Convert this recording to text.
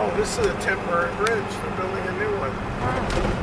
No, this is a temporary bridge. They're building a new one.